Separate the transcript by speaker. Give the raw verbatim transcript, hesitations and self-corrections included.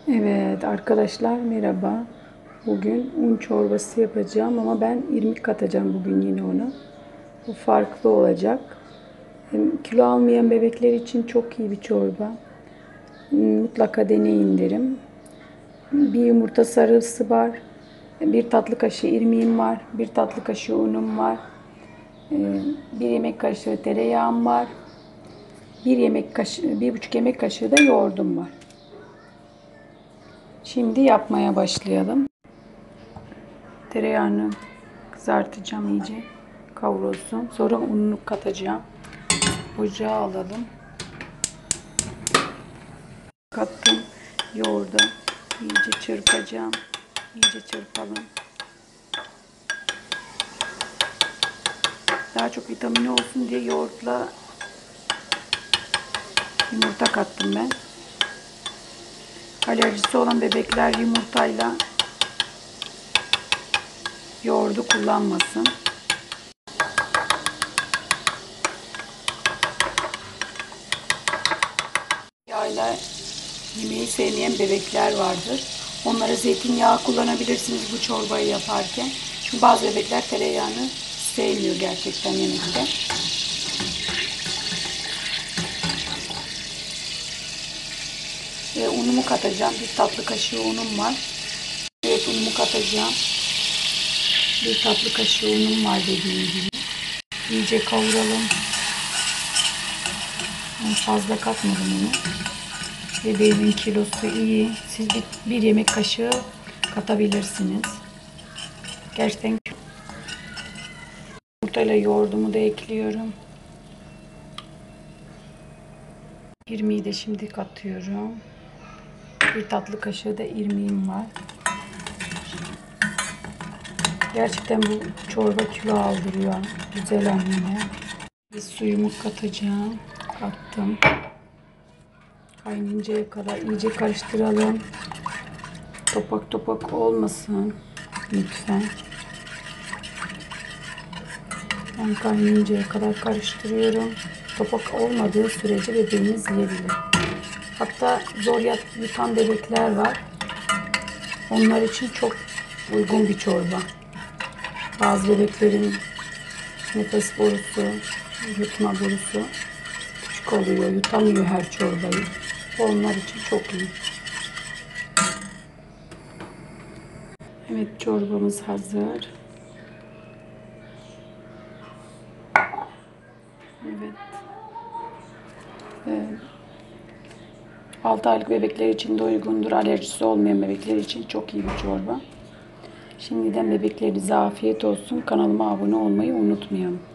Speaker 1: Evet arkadaşlar, merhaba. Bugün un çorbası yapacağım ama ben irmik katacağım bugün yine ona. Bu farklı olacak. Hem kilo almayan bebekler için çok iyi bir çorba. Mutlaka deneyin derim. Bir yumurta sarısı var. Bir tatlı kaşığı irmiğim var. Bir tatlı kaşığı unum var. Bir yemek kaşığı tereyağım var. Bir yemek kaşığı, bir buçuk yemek kaşığı da yoğurdum var. Şimdi yapmaya başlayalım. Tereyağını kızartacağım iyice. Kavrulsun. Sonra ununu katacağım. Ocağa alalım. Kattım. Yoğurda iyice çırpacağım. İyice çırpalım. Daha çok vitamini olsun diye yoğurtla yumurta kattım ben. Alerjisi olan bebekler yumurtayla yoğurdu kullanmasın. Yağla yemeği sevmeyen bebekler vardır. Onlara zeytinyağı kullanabilirsiniz bu çorbayı yaparken. Çünkü bazı bebekler tereyağını sevmiyor gerçekten yemekte. Ve unumu katacağım. Bir tatlı kaşığı unum var. Evet, unumu katacağım. Bir tatlı kaşığı unum var dediğim gibi. İyice kavuralım. Ben fazla katmadım onu. Bebeğimin kilosu iyi. Siz bir, bir yemek kaşığı katabilirsiniz. Gerçekten yumurtayla yoğurdumu da ekliyorum. İrmiği de şimdi katıyorum. Bir tatlı kaşığı da irmiğim var. Gerçekten bu çorba kilo aldırıyor. Güzel anne. Bir suyumu katacağım. Kattım. Kaynayıncaya kadar iyice karıştıralım. Topak topak olmasın. Lütfen. Ben kaynayıncaya kadar karıştırıyorum. Topak olmadığı sürece bebeğiniz yiyebilir. Hatta zor yutan bebekler var. Onlar için çok uygun bir çorba. Bazı bebeklerin nefes borusu, yutma borusu küçük oluyor. Yutamıyor her çorbayı. Onlar için çok iyi. Evet, çorbamız hazır. Evet. Evet. altı aylık bebekler için de uygundur. Alerjisi olmayan bebekler için çok iyi bir çorba. Şimdiden bebeklerinize afiyet olsun. Kanalıma abone olmayı unutmayın.